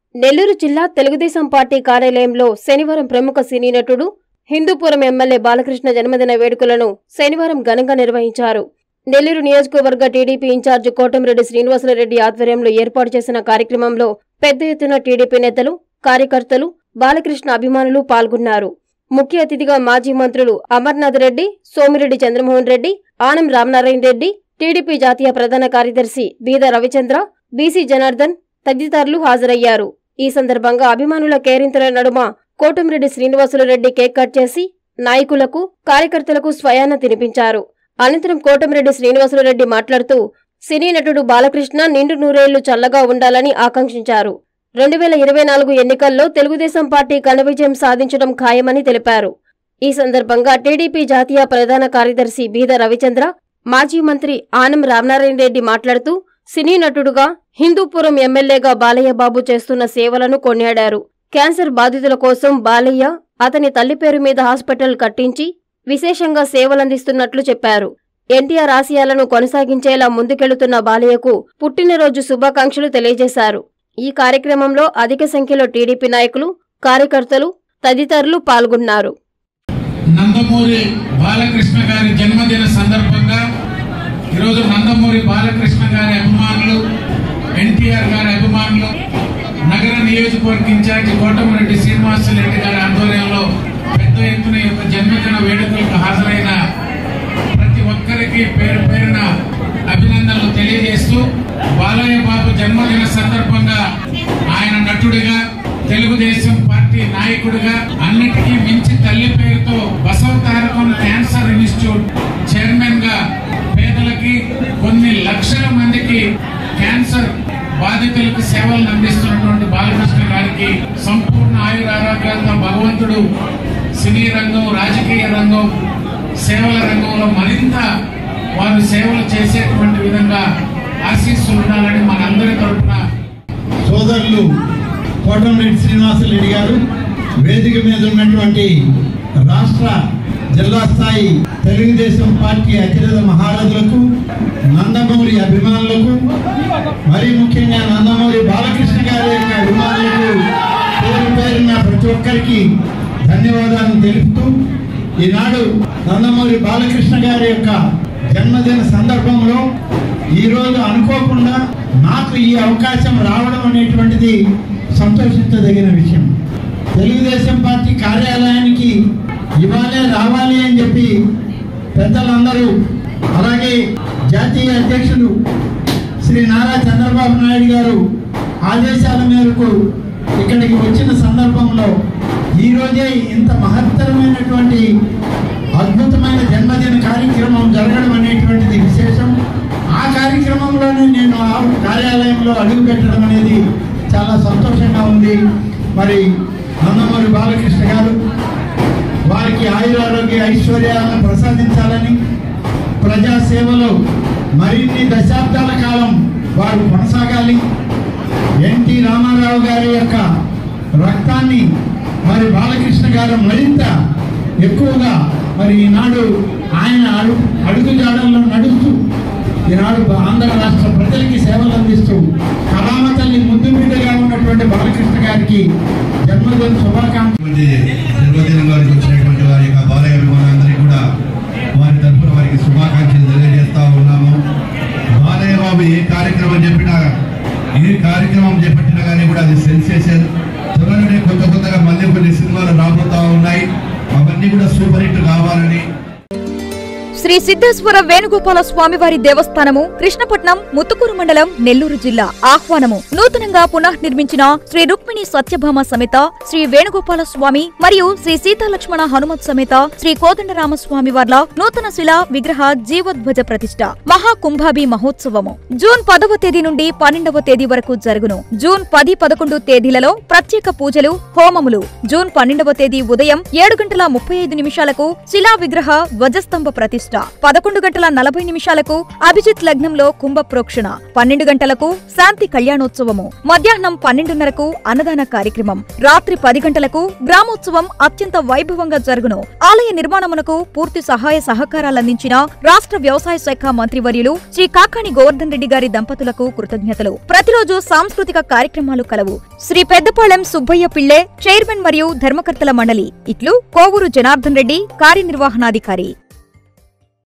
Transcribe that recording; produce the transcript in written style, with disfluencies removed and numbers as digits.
నెల్లూరు జిల్లా తెలుగుదేశం పార్టీ కార్యాలయంలో శనివారం ప్రముఖ సినీ నటుడు హిందూపురం ఎమ్మెల్యే బాలకృష్ణ జన్మదిన వేడుకలను శనివారం ఘనంగా నిర్వహించారు. నెల్లూరు నియోజకవర్గ టీడీపీ ఇన్ఛార్జి కోటమిరెడ్డి శ్రీనివాసరెడ్డి ఆధ్వర్యంలో ఏర్పాటు చేసిన కార్యక్రమంలో పెద్ద ఎత్తున టీడీపీ నేతలు, కార్యకర్తలు, బాలకృష్ణ అభిమానులు పాల్గొన్నారు. ముఖ్య అతిథిగా మాజీ మంత్రులు అమర్నాథ్ రెడ్డి, సోమిరెడ్డి చంద్రమోహన్ రెడ్డి, ఆనం రామనారాయణ రెడ్డి, టీడీపీ జాతీయ ప్రధాన కార్యదర్శి బీద రవిచంద్ర, బీసీ జనార్దన్ తదితరులు హాజరయ్యారు. ఈ సందర్భంగా అభిమానుల కేరింతల నడుమ కోటమిరెడ్డి శ్రీనివాసరెడ్డి కేక్ కట్ చేసి నాయకులకు, కార్యకర్తలకు స్వయాన తినిపించారు. అనంతరం కోటమిరెడ్డి శ్రీనివాసరెడ్డి మాట్లాడుతూ సినీ నటుడు బాలకృష్ణ నిండు నూరేళ్లు చల్లగా ఉండాలని ఆకాంక్షించారు. 2024 ఎన్నికల్లో తెలుగుదేశం పార్టీ ఘన విజయం సాధించడం ఖాయమని తెలిపారు. ఈ సందర్భంగా టీడీపీ జాతీయ ప్రధాన కార్యదర్శి బీద రవిచంద్ర, మాజీ మంత్రి ఆనం రామనారాయణ రెడ్డి మాట్లాడుతూ సినీ నటుడుగా, హిందూపురం ఎమ్మెల్యేగా బాలయ్య బాబు చేస్తున్న సేవలను కొనియాడారు. క్యాన్సర్ బాధితుల కోసం బాలయ్య అతని తల్లి పేరు మీద హాస్పిటల్ కట్టించి విశేషంగా సేవలందిస్తున్నట్లు చెప్పారు. ఎన్టీఆర్ ఆశయాలను కొనసాగించేలా ముందుకెళ్తున్న బాలయ్యకు పుట్టినరోజు శుభాకాంక్షలు తెలియజేశారు. ఈ కార్యక్రమంలో అధిక సంఖ్యలో టీడీపీ నాయకులు, కార్యకర్తలు తదితరులు పాల్గొన్నారు. నందమూరి బాలకృష్ణ గారి జన్మదిన సందర్భంగా ఈరోజు నందమూరి బాలకృష్ణ గారి అభిమానులు, ఎన్టీఆర్ గారి అభిమానులు, నగర నియోజకవర్గ ఇన్ఛార్జి కోటమిరెడ్డి శ్రీనివాసరెడ్డి గారి ఆధ్వర్యంలో పెద్ద ఎత్తున యొక్క జన్మదిన వేడుకలకు హాజరైన ప్రతి ఒక్కరికి పేరు పేరున అభినందనలు తెలియజేస్తూ, బాలయ్య బాబు జన్మదిన సందర్భంగా ఆయన నటుడిగా, తెలుగుదేశం పార్టీ నాయకుడిగా, అన్నిటికీ మించి తల్లి పేరుతో Basava Tarakam cancer institute chairman గా పేదలకి కొన్ని లక్షల మందికి క్యాన్సర్ బాధితులకు సేవలను అందిస్తున్నటువంటి బాలకృష్ణ గారికి సంపూర్ణ ఆయురారోగ్యాలతో భగవంతుడు సినీ రంగం, రాజకీయ రంగం, సేవల రంగంలో మరింత వారు సేవలు చేసేటువంటి విధంగా ఆశీస్సులు ఉండాలని మనందరి తరఫున సోదరులు కోటమిరెడ్డి శ్రీనివాసరెడ్డి గారు, వేదిక మీద ఉన్నటువంటి రాష్ట్ర, జిల్లా స్థాయి తెలుగుదేశం పార్టీ అతిరథ మహారథులకు, నందమూరి అభిమానులకు, మరీ ముఖ్యంగా నందమూరి బాలకృష్ణ గారి యొక్క అభిమానులకు పేరు పేరున ప్రతి ఒక్కరికి ధన్యవాదాలు తెలుపుతూ, ఈనాడు నందమూరి బాలకృష్ణ గారి యొక్క జన్మదిన సందర్భంలో ఈరోజు అనుకోకుండా నాకు ఈ అవకాశం రావడం అనేటువంటిది సంతోషించదగిన విషయం. తెలుగుదేశం పార్టీ కార్యాలయానికి ఇవాళే రావాలి అని చెప్పి పెద్దలందరూ, అలాగే జాతీయ అధ్యక్షులు శ్రీ నారా చంద్రబాబు నాయుడు గారు ఆదేశాల మేరకు ఇక్కడికి వచ్చిన సందర్భంలో ఈరోజే ఇంత మహత్తరమైనటువంటి అద్భుతమైన జన్మదిన కార్యక్రమం జరగడం అనేటువంటిది విశేషం. ఆ కార్యక్రమంలోనే నేను ఆ కార్యాలయంలో అడుగు పెట్టడం అనేది చాలా సంతోషంగా ఉంది. మరి నందమూరి బాలకృష్ణ గారు వారికి ఆయురారోగ్య ఐశ్వర్యాలను ప్రసాదించాలని, ప్రజాసేవలో మరిన్ని దశాబ్దాల కాలం వారు కొనసాగాలి. ఎన్టీ రామారావు గారి యొక్క రక్తాన్ని మరి బాలకృష్ణ గారు మరింత ఎక్కువగా మరి ఈనాడు ఆయన అడుగుజాడల్లో నడుస్తూ ఈనాడు ఆంధ్ర రాష్ట్ర ప్రజలకి సేవలు అందిస్తూ కళామ తల్లి ముద్దు బిడ్డగా ఉన్నటువంటి బాలకృష్ణ గారికి జన్మదిన శుభాకాంక్షలు. జన్మదినం వారికి వచ్చినటువంటి వారి యొక్క బాలయ్య అభిమానులందరికీ కూడా వారి తరఫున వారికి శుభాకాంక్షలు తెలియజేస్తా ఉన్నాము. బాలయ్య బాబు ఏ కార్యక్రమం చెప్పినా, ఏ కార్యక్రమం చేపట్టినా కానీ కూడా అది సెన్సేషన్. త్వరలోనే కొత్తగా మళ్ళీ కొన్ని సినిమాలు రాబోతా ఉన్నాయి. అవన్నీ కూడా సూపర్ హిట్ కావాలని శ్రీ సిద్ధేశ్వర వేణుగోపాల స్వామివారి దేవస్థానము, కృష్ణపట్నం, ముత్తుకూరు మండలం, నెల్లూరు జిల్లా ఆహ్వానము. నూతనంగా పునఃనిర్మించిన శ్రీ రుక్మిణి సత్యభామ సమేత శ్రీ వేణుగోపాల స్వామి మరియు శ్రీ సీతాలక్ష్మణ హనుమత్ సమేత శ్రీ కోదండరామస్వామి వార్ల నూతన శిలా విగ్రహ జీవోద్భజ ప్రతిష్ఠ మహాకుంభాభి మహోత్సవము జూన్ 10వ తేదీ నుండి 12వ తేదీ వరకు జరుగును. జూన్ 10, 11 తేదీలలో ప్రత్యేక పూజలు, హోమములు. జూన్ 12వ తేదీ ఉదయం 7:35 శిలా విగ్రహ ధ్వజస్తంభ ప్రతిష్ఠ. ప్రతిష్ఠ. 11:40 అభిజిత్ లగ్నంలో కుంభ ప్రోక్షణ. 12 గంటలకు శాంతి కళ్యాణోత్సవము. మధ్యాహ్నం 12:30 అన్నదాన కార్యక్రమం. రాత్రి 10 గంటలకు గ్రామోత్సవం అత్యంత వైభవంగా జరుగును. ఆలయ నిర్మాణమునకు పూర్తి సహాయ సహకారాలందించిన రాష్ట్ర వ్యవసాయ శాఖ మంత్రివర్యులు శ్రీ కాకాణి గోవర్ధన్ రెడ్డి గారి దంపతులకు కృతజ్ఞతలు. ప్రతిరోజు సాంస్కృతిక కార్యక్రమాలు కలవు. శ్రీ పెద్దపాళెం సుబ్బయ్య పిళ్ళే చైర్మన్ మరియు ధర్మకర్తల మండలి. ఇట్లు కోవూరు జనార్దన్ రెడ్డి, కార్యనిర్వహణాధికారి.